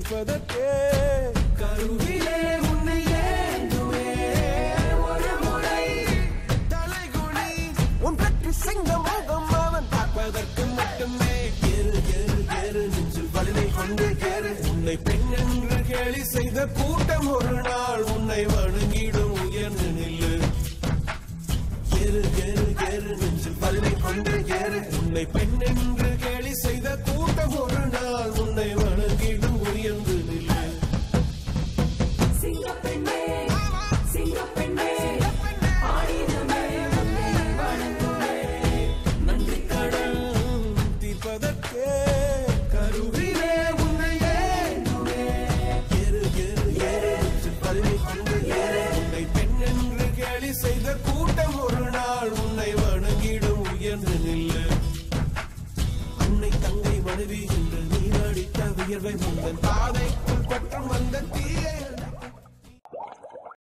தீர்ப்பதற்கே கருவிலே உன்னை ஏந்துவே ஒரு முறை தலைகுனி உன் வெற்றி சிங்கம் முகம் அவன் பார்ப்பதற்கு மட்டுமே ஏறு ஏறு ஏறு நெஞ்சில் வலிமை கொண்டு ஏறு உன்னை பெண் என்று கேலி செய்த கூட்டம் ஒரு நாள் உன்னை வணங்கிடும் உயர்ந்து நில்லு ஏறு ஏறு ஏறு நெஞ்சில் வலிமை கொண்டு ஏறு உன்னை பெண் என்று கேலி செய்த கூட்டம் ஒரு நாள் உன்னை வணங்கிடும் உயர்ந்து நில்லு சிங்கப்பெண்ணே சிங்கப்பெண்ணே ஆடினமே வணங்குவே நன்றி கடல் தீர்ப்பதற்கே கருவிலே உன்னை ஏந்துவே ஏறு ஏறு ஏறு நெஞ்சில் வலிமை கொண்டு ஏறு உன்னை பெண் என்று கேலி செய்த கூட்டம் ஒரு நாள் உன்னை வணங்கிடும் உயர்ந்து நில்லு உன்னை தங்கை மனைவி என்று நீராடித்த வியர்வை முந்தன் பாதைக்குள் பட்டம் வந்த தீயை